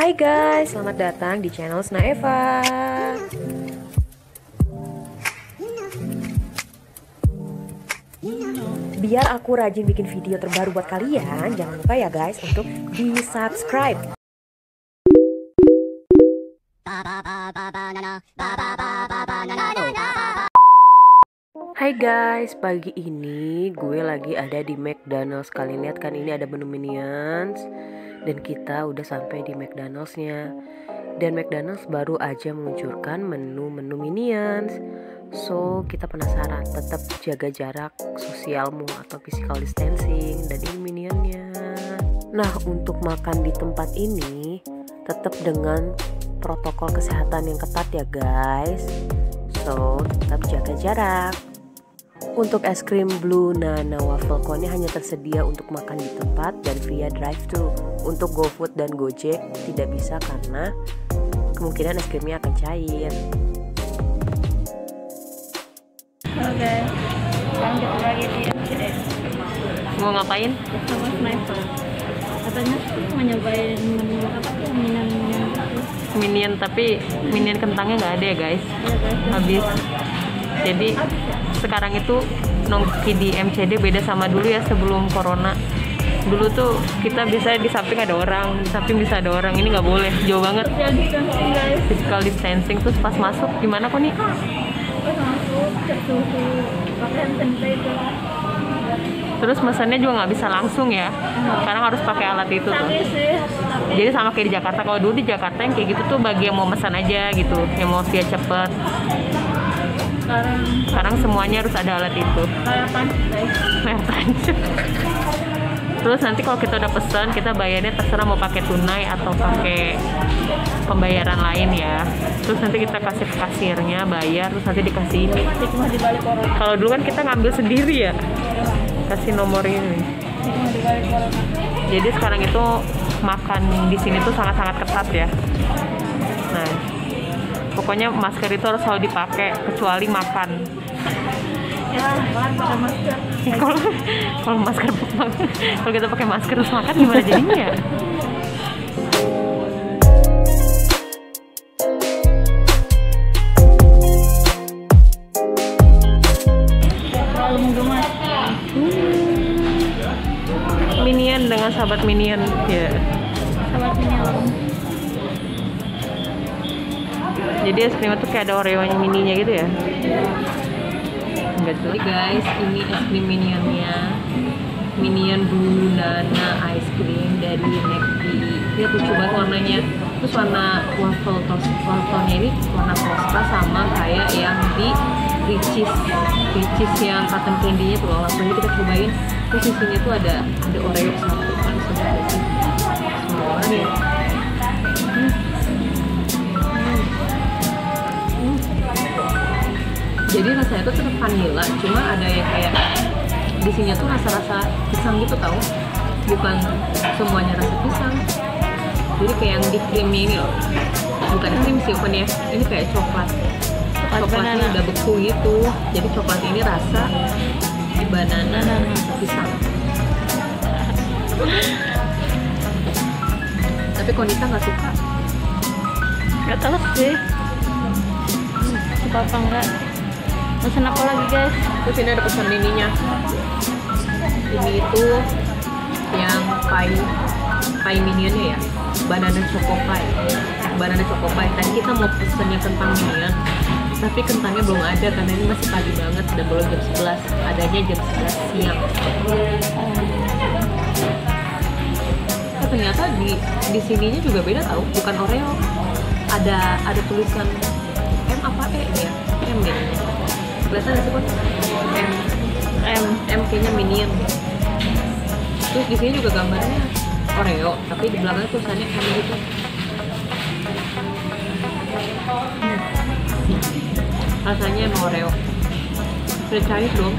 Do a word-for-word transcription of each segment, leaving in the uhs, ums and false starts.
Hai guys, selamat datang di channel Snaeva. Biar aku rajin bikin video terbaru buat kalian, jangan lupa ya guys untuk di subscribe. Hai guys, pagi ini gue lagi ada di McDonald's. Kalian lihat kan, ini ada menu Minions. Dan kita udah sampai di McDonald's-nya. Dan McDonald's baru aja meluncurkan menu-menu Minions. So, kita penasaran, tetap jaga jarak sosialmu atau physical distancing. Dan ini Minionnya. Nah, untuk makan di tempat ini tetap dengan protokol kesehatan yang ketat ya guys. So, tetap jaga jarak. Untuk es krim Blue Nana Waffle Cone hanya tersedia untuk makan di tempat dan via drive-thru. Untuk GoFood dan Gojek tidak bisa karena kemungkinan es krimnya akan cair. Halo guys, sekarang kita lagi di M C D. Mau ngapain? Sama Snaeva. Katanya sih mau nyobain menu apa tuh, minion-minion gitu. Minion, tapi minion kentangnya nggak ada ya guys. Iya guys, Habis. Jadi sekarang itu nongki di M C D beda sama dulu ya, sebelum corona. Dulu tuh kita bisa di samping ada orang, di samping bisa ada orang. Ini nggak boleh, jauh banget. social distancing guys. Physical distancing. Terus pas masuk gimana kok nih? Pas masuk cek suhu, pakai hand sanitizer. Terus mesennya juga nggak bisa langsung ya. Sekarang harus pakai alat itu tuh. Tapi sih, Jadi sama kayak di Jakarta. Kalau dulu di Jakarta yang kayak gitu tuh bagi yang mau pesan aja gitu, yang mau via cepet. sekarang Sekarang semuanya harus ada alat itu. kayak pancit guys. Kayak pancit. Terus nanti kalau kita udah pesan, kita bayarnya terserah mau pakai tunai atau pakai pembayaran lain ya. Terus nanti kita kasih ke kasirnya, bayar, terus nanti dikasih ini. Cuma di balik corona. Kalau dulu kan kita ngambil sendiri ya, kasih nomor ini. Cuma di balik corona. Jadi sekarang itu makan di sini tuh sangat-sangat ketat ya. Nah, pokoknya masker itu harus selalu dipakai kecuali makan. Ya, kan pakai masker. Kalau kalau masker kalau kita pakai masker terus makan gimana jadinya ya? Terlalu menggemas. Minion dengan sahabat Minion ya. Sahabat minion. Jadi es krimnya tuh kayak ada Oreo-nya mininya gitu ya. Enggak tuh. Jadi guys, ini es krim Minionnya. Minion Blue Nana Ice Cream dari McD. Dia lucu banget warnanya. Terus warna waffle toast, waffle-nya ini warna tosta sama kayak yang di Ricis, Ricis yang cotton candy-nya tuh. Langsung aja kita cobain. Terus di sini tuh ada ada Oreo satu kan sebenarnya sih. Semua orang ya. Jadi rasanya tuh tetap vanilla, cuma ada yang kayak di sini tuh rasa-rasa pisang gitu tau, bukan semuanya rasa pisang. Jadi kayak yang di krimnya ini loh, bukan krim sih open ya, ini kayak coklat. Coklatnya banana. udah beku gitu, jadi coklatnya ini rasa banana dan pisang. Tapi Konita nggak suka. Gak tahu sih. Suka apa enggak? Pesan apa lagi guys? Terus ini ada pesan ininya. Ini itu yang pie pie minionnya ya, banana choco pie. Banana choco pie. Tadi kita mau pesennya kentang minion, tapi kentangnya belum ada karena ini masih pagi banget dan belum jam sebelas. Adanya jam sebelas siang. Oh, ternyata di di sininya juga beda tau, bukan Oreo. Ada ada tulisan M apa E ya? M ya. Kelihatan nggak sih Kon? M M. M kayaknya Minion. Terus di sini juga gambarnya Oreo, tapi di belakang tulisannya M gitu. Hmm. Rasanya emang Oreo. Udah cair dong.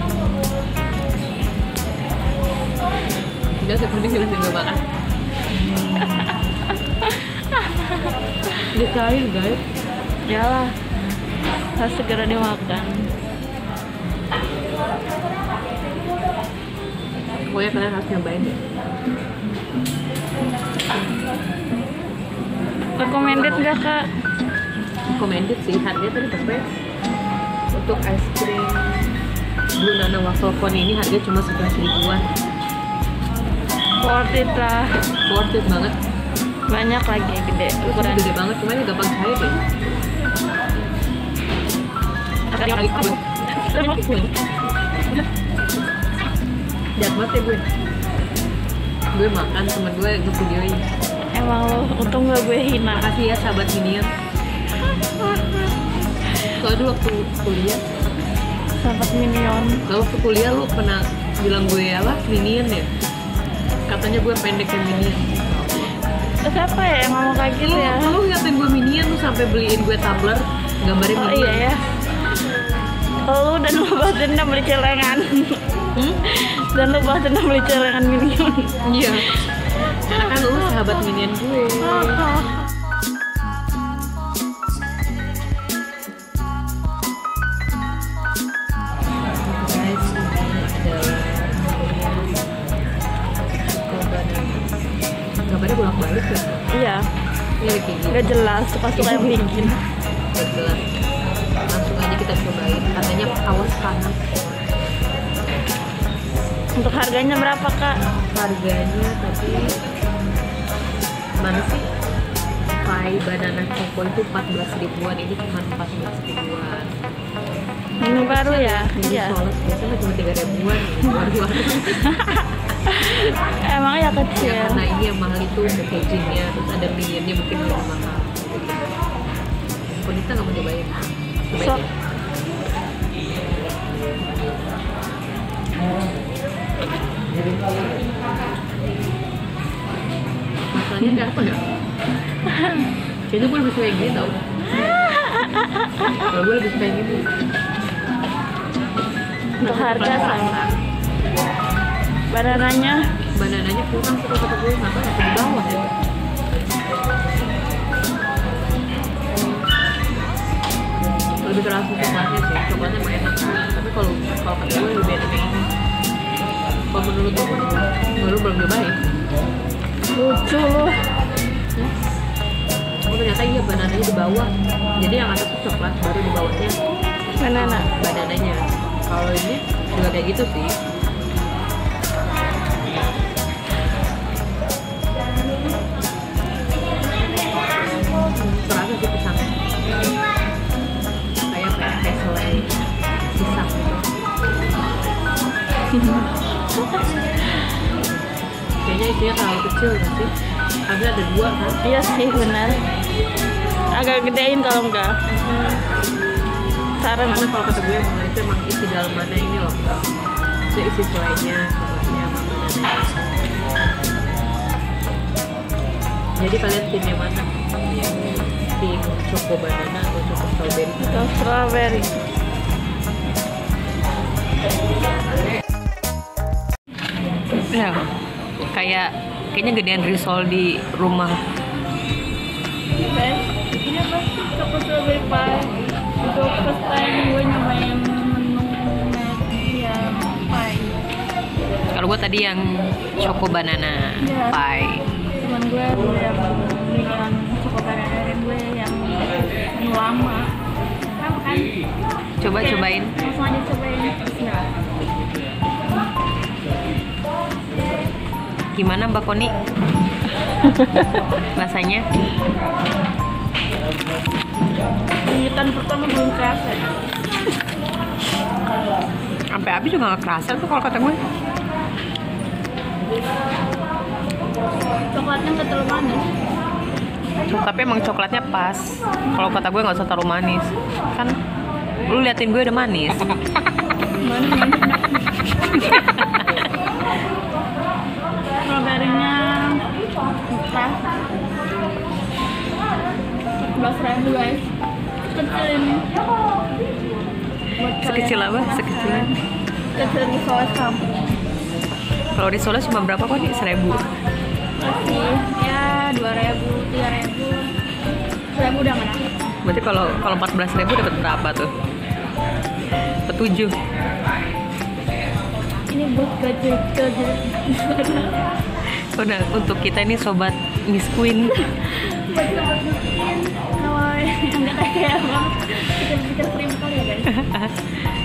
Udah seperti sudah tinggal makan. Udah cair guys. Yalah, harus segera dimakan. Pokoknya kalian harus nyobain deh. Recommended nggak kak? Recommended sih, harganya tadi berapa ya? Untuk es krim Blue Nana Waffle Cone ini harganya cuma sebelas ribuan. Worth it lah. Worth it banget. Banyak lagi gede ukuran. Gede banget, cuma ini gampang cair deh. Jahat banget ya gue. Gue makan, temen gue nge-videoin. Emang lo, untung gak gue hina. Makasih ya sahabat Minion. Soalnya dulu waktu kuliah, Sahabat Minion. kalau waktu kuliah lu pernah bilang gue apa? Minion ya? Katanya gue pendek kayak Minion. Siapa ya yang ngomong kayak gitu ya? Lu ngatain gue Minion, lu sampai beliin gue tumbler gambarnya Oh Minion. iya ya. Lu dan lu balas dendam beli celengan. Hmm? Dan lu balas dendam beli celengan Minion. Iya. Karena kan lu sahabat Minion gue. Guys, ini adalah gambarnya bolak-balik ya. Iya, Ini kayak gitu. nggak jelas suka-suka yang bikin. Gak jelas. Langsung aja kita cobain. Katanya awas panas. Untuk harganya berapa kak? Harganya tadi mana sih? Pie banana choco itu empat belas ribuan, ini cuma empat belas ribuan. Ini baru ya? Ini Iya. soalnya biasanya cuma tiga ribuan. Luar-luar. Emang ya Ya kecil. karena ini yang mahal itu packagingnya, terus ada minionnya mungkin lebih mahal. Bonita nggak mau cobain? Cobain Sok. ya. Masalahnya kayak apa ya? Kayaknya gue lebih suka yang gini tau. Kalau gue lebih suka yang gini. Untuk harga sama. Banananya Banananya kurang sih kalau kata gue, nggak tahu ya, di bawah ya. Lebih terasa coklatnya sih, coklatnya emang enak kan. Tapi kalau kalau kata gue lebih enak yang ini. Kalau menurut gue, baru belum nyobain. lucu lu. Oh ternyata iya banananya di bawah. Jadi yang atas tuh coklat, baru di bawahnya Banana. banananya. Kalau ini juga kayak gitu sih. Terasa sih pisangnya. Kayak kayak kayak selai pisang gitu. Kayaknya isinya terlalu kecil nggak sih? Harusnya ada dua kan? Iya sih benar. Agak gedein kalau enggak. Saran Karena kalau kata gue emang itu emang isi dalam mana ini loh. Itu isi selainya, coklatnya, sama banananya. Jadi kalian tim yang mana? Tim choco banana atau choco strawberry? atau strawberry. Ya, kayak kayaknya gedean risol di rumah. Guys, ini apa sih choco strawberry pie? Untuk first time gue nyobain menu yang pie. Kalau gue tadi yang choco banana Iya. pie. Cuman gue yang beneran choco banana dan gue yang menu lama. Lama kan? Coba Oke, cobain. Langsung aja cobain. Bismillah. Gimana Mbak Koni? Rasanya? Gigitan pertama belum kerasa. Sampai habis juga nggak kerasa tuh kalau kata gue. Coklatnya nggak terlalu manis. Cok- Tapi emang coklatnya pas. Kalau kata gue nggak usah terlalu manis. Kan lu liatin gue udah manis. Manis. Strawberry-nya pas. Belas ribu guys. Kecil ini. Buat Sekecil kalian apa? yang Sekecil. penasaran. Kecil di soal kampung. Kalau di Solo cuma berapa kok nih? Seribu. Masih ya dua ribu, tiga ribu, seribu udah nggak ada. Berarti kalau kalau empat belas ribu dapat berapa tuh? Dapat tujuh. Ini buat gadget gadget. Udah untuk kita ini sobat Miss Queen. buat sobat miskin kalau yang nggak kayak banget pikir-pikir stream kali ya guys.